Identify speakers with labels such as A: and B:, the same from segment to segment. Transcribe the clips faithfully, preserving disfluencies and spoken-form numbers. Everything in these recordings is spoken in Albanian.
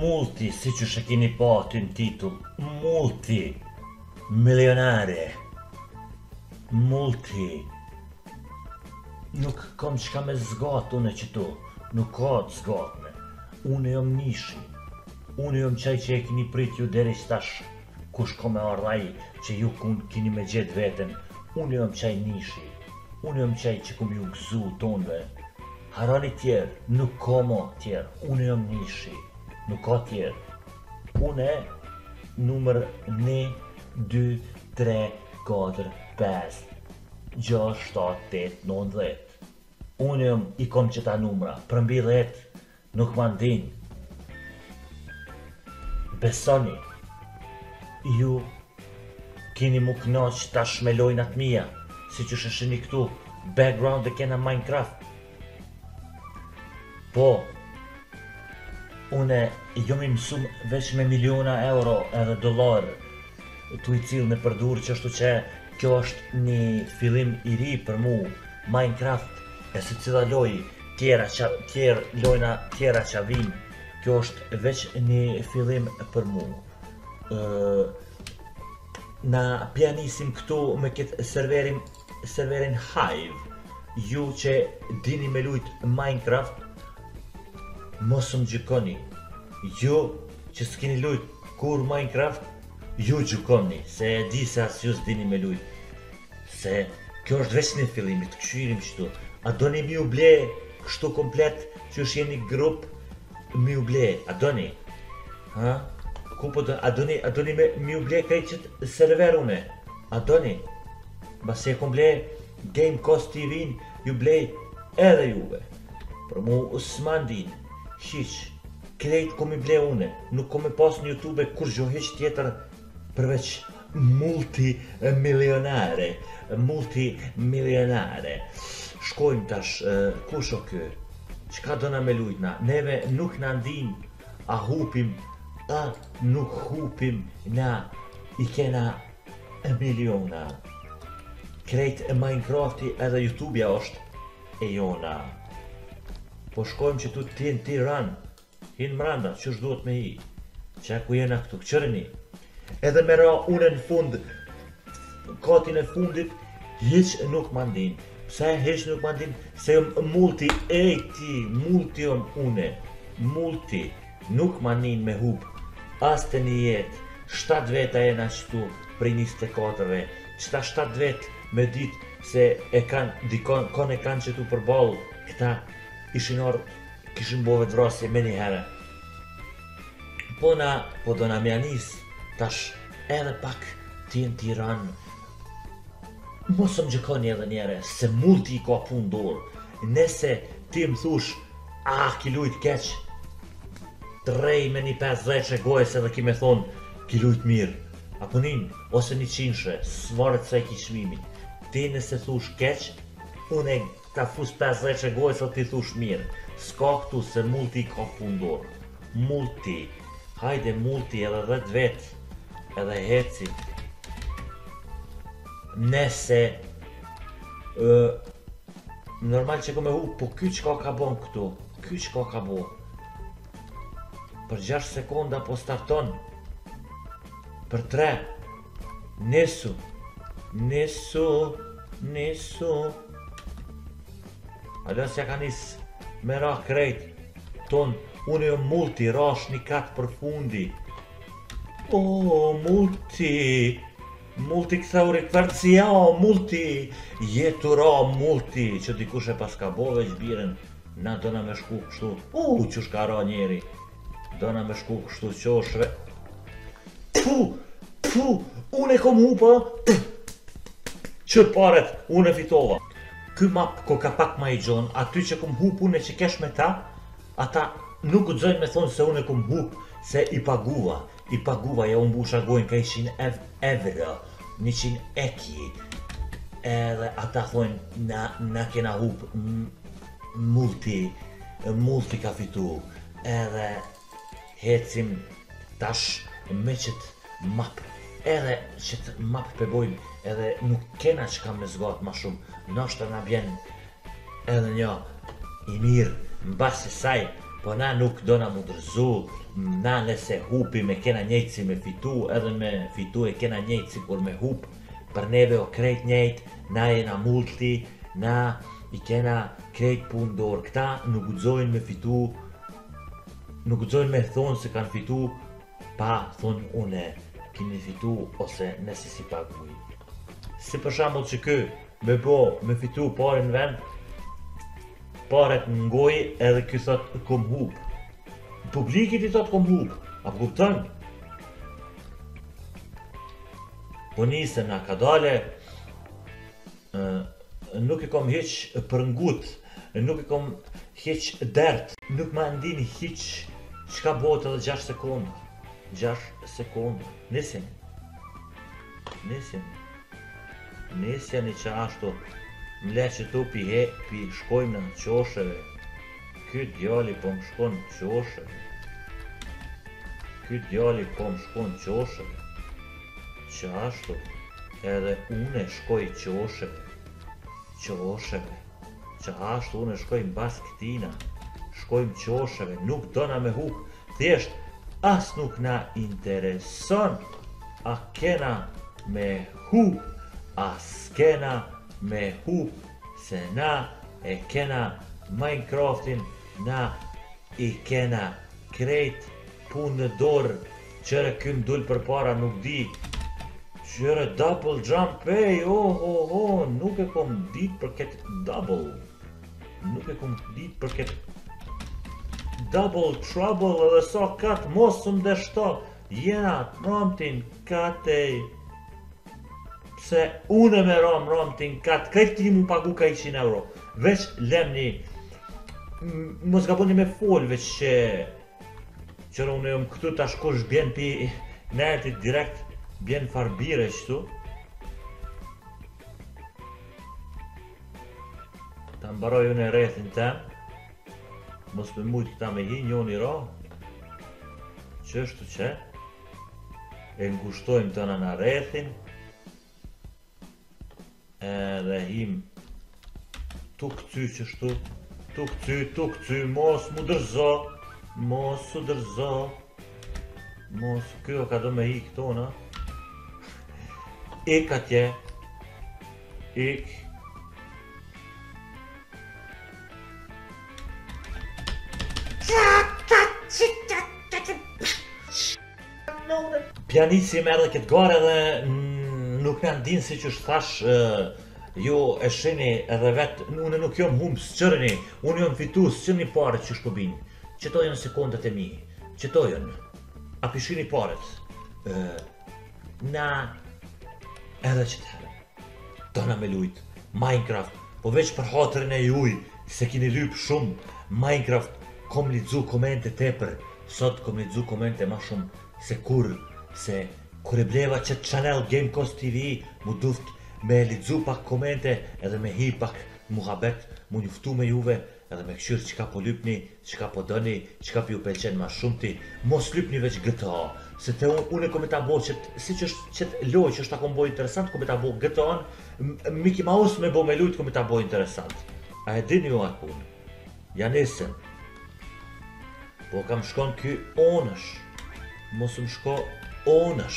A: multi, si që shë kini pa ty në titull, multi, milionare, multi, nuk kam qka me zgat une që tu, nuk ka të zgatme, une jom nishi, une jom qaj që e kini prit ju deri qtash, kush ka me ardhaj që ju kun kini me gjet veten, une jom qaj nishi, une jom qaj që kum ju gëzu tonve, harani tjerë, nuk ka ma tjerë, une jom nishi, nuk ka tjerë, une numër një, dy, tre, katër, pesë, gjashtë, shtatë, tetë, nëntë, dhjetë. Unë jëm i kom qëta numra, për mbi dhjetë nuk ma ndin. Besoni, ju kini mu knaq tash me lojnat mija, si që shëshini këtu, background e kena Minecraft. Po, une jom i mësum veç me miliona euro edhe dolar tu i cilë në përdur që është që kjo është një fillim i ri për mu, Minecraft e se cila loj tjera qa, tjera, lojna tjera që vim, kjo është veç një fillim për mu. Uh, na pjanisim këtu me këtë serverin, serverin Hive, ju që dini me lujt Minecraft, mos më gjykoni, ju që s'kini lujt kur Minecraft, ju gjykoni, se e di se as ju s'dini me lujt, se kjo është veç një fillimit, këshirim qëtu, a doni mi u ble kështu komplet që është jeni grup, mi u ble, a doni? Ha? Ku po doni? A doni, a doni me mi u ble krejt qëtë serverune? A doni? Basi e kom ble Game Cost T V-n, ju ble edhe juve, për mu s'mandin, hiq, krejt kom i ble une, nuk kom e pas në YouTube kur gjo hiq tjetër përveç multimilionare, multimilionare. Shkojmë tash, uh, kush o kë? Qka do na me lujtna? Neve nuk na ndin, a hupim, a nuk hupim, na i kena miliona. Krejt e Minecrafti edhe YouTube-ja është e jona. Po shkojmë që tu t'in Tiran, hin mranda, qësh duhet me hi? Qa ku jena këtu, këqërëni? Edhe me ra une në fund, katin e fundit, hiq nuk ma ndin. Pse hiq nuk ma ndin? Se jom multi, ej ti, multi jom une, multi, nuk ma ndin me hub, as të një jetë, shtatë veta e na qëtu, prej njëzet e katërve, qëta shtatë vetë me ditë se e kanë, dikon, kon e kanë qëtu për balë, këta ishin orë, kishin bove të vrasje me një herë. Po na, po do na mja njësë, tash edhe pak ti në Tiranë, mos më gjëkoni edhe njere, se multi i ka pun dorë, nese ti më thush, a ki lujt keq, trej me një pesëdhjetë që gojës edhe ki me thonë, ki lujt mirë, apo nin, ose një qinshe, svarët se ki shmimi, ti nëse thush keq, unë e ta fus pesëdhjetë që gojës edhe ti thush mirë, s'ka këtu se multi i ka pun dorë, multi, hajde multi edhe dhjetë vetë, edhe heci. Nese, uh, normal që ko me hu, po ky qka ka bon këtu, ky qka ka bo. Për gjashtë sekonda po starton, për tre, nisu, nisu, nisu. Alon s'ja ka nis me ra krejt, ton, unë jo multi, rash një katë për fundi. O, multi, multi këthauri kvartësia, o, multi, jetu ra multi, që dikush e pas ka bo veç biren, na do na me shku kështu, u, që shka ra njeri, do na me shku kështu që shve, pu, pu, unë e kom hupa, që paret, unë e fitova. Ky map ko ka pak ma i gjon, aty që kom hup unë që kesh me ta, ata nuk u dzojnë me thonë se unë e kom hup, se i paguva. I paguva, ja unë busha gojnë ka ishin ev evra, njëqin eki, edhe ata thonë na, na kena hup multi, multi ka fitu, edhe hecim tash me qëtë map, edhe qëtë map pëbojmë, edhe nuk kena që kam me zgatë ma shumë, nështë na bjen edhe një i mirë, në basi saj, Po na nuk do na mudrëzu, na nëse hupim e kena njejtë si me fitu, edhe me fitu e kena njejtë si kur me hup, për neve o krejt njejtë, na jena multi, na i kena krejt pun dorë. Këta nuk guxojnë me fitu, nuk guxojnë me thonë se kanë fitu, pa thonë une kini fitu ose nëse si paguj. Si për shambull që kë, me po me fitu pare në vend, paret në ngoj edhe ky thot kom hup. Publikit i thot kom hup, a po kupton? Po nisem na ka dale, nuk e kom hiq për ngut, nuk e kom hiq dert, nuk ma ndin hiq çka bëhet edhe gjashtë sekonda. gjashtë sekonda. Nisim. Nisim. Nisja një që ashtu. Mle që tu pi he, pi shkojmë në qosheve. Ky djali po më shkon qosheve. Ky djali po më shkon qosheve. Që ashtu, edhe une shkoj qosheve. Qosheve. Që ashtu une shkoj mbas këtina. Shkojmë qosheve, nuk dona me huk. Thjesht, as nuk na intereson. A kena me huk. As kena me hup, se na e kena Minecraftin, na i kena krejt punë në dorë, qëre këm dull për para nuk di, qëre double jump, ej, oh, oh, oh, nuk e kom dit për këtë double, nuk e kom dit për këtë double trouble edhe sa katë mosëm dhe shto, jena Ramtin katej, se une me ram Ramtin katë, këtë ti mu pagu ka njëqind euro, veç lemni, mos ka bëni me fol, veç që qëra une jom këtu tash kush bjen pi netit direkt, bjen farbire qëtu, ta mbaroj une rethin tem, mos me mujtë ta me hi njoni ra, qështu që, e ngushtojmë të në në rethin, edhe him tu këcy qështu, tu këcy, tu këcy, mos mu dërzo, mos u dërzo, mos, kjo ka do me i këto, na? Ik atje, ik, pianisim edhe këtë gare dhe nuk në ndinë si që është thash, ju e shini edhe vetë, unë nuk jom humë së qërëni, unë jom fitu së qërëni pare që shpëbinë, qëto jënë sekundet e mi, qëto jënë, a pishini paret, na edhe që të herë, dona me lujt, Minecraft, po veç për hatërin e juj, se kini lyp shumë, Minecraft, kom lidzu komente tepër, sot kom lidzu komente ma shumë, se kur, se kur e bleva qëtë channel Gamecoast T V, mu duft me lidzu pak komente edhe me hi pak muhabet, mu njuftu me juve edhe me këshyrë qka po lypni, qka po dëni, qka pi ju pelqen ma shumëti, mos lypni veç G T A, se te unë kom e ta bo qëtë, si që është qëtë loj që është ta kom bo interesant, kom e ta bo G T A-në, Mickey Mouse me bo me lujt kom e ta bo interesant. A e dini ju atë punë? Ja nisem. Po kam shkon ky onësh, mos më shko onësh.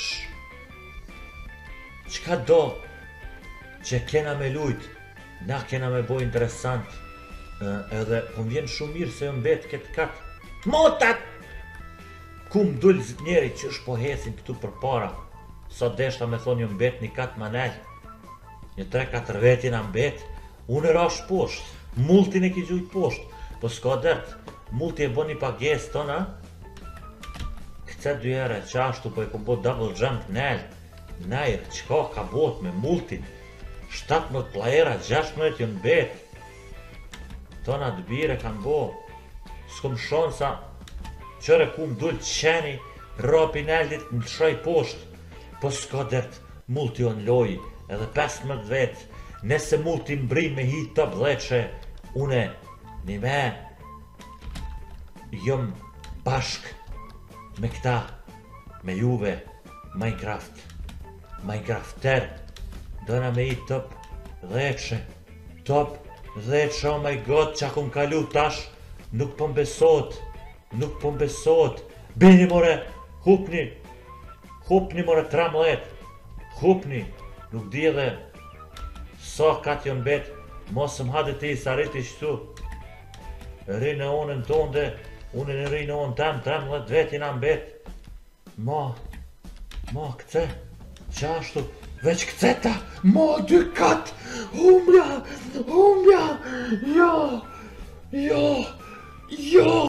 A: Qka do që kena me lujt, na kena me bo interesant, edhe po më vjen shumë mirë se më betë këtë katë motat! Ku më dull zit njeri që është po hesin këtu për para, sa deshta me thonë ju më betë një katë manel, një tre katër vetin a më betë, unë e rash poshtë, multin e ki gjujt poshtë, po s'ka dertë, multi e bo një pagesë tona, këtë dy ere që ashtu po e kom bo double jump nel, najrë, qka ka bot me multin, shtatëmbëdhjetë playera, gjashtëmbëdhjetë jënë betë, tona dëbire kanë bo, s'kom shonsa, qëre ku më dull qeni, rapi neldit më shoj poshtë, po s'ka dertë, multi o në loj, edhe pesëmbëdhjetë vetë, nese multi mbri me hi top dheqe, une, një me, jëm bashk me këta, me juve, Minecraft, Minecrafter, dëna me i top dheqe, top dheqe, oh my god, qa kom kalu tash, nuk po mbesot, Nuk po mbesot. Bini more, hupni. Hupni more tramlet. Hupni. Nuk di edhe sa katë jon bet. Mos më hade ti sa rriti shtu. Rinë e onën tonde, unë në rinë e onë tam, tramlet vetin am bet. Ma, ma këce, qashtu, veç këceta, ma dy katë, humbja, humbja, jo, jo, jo.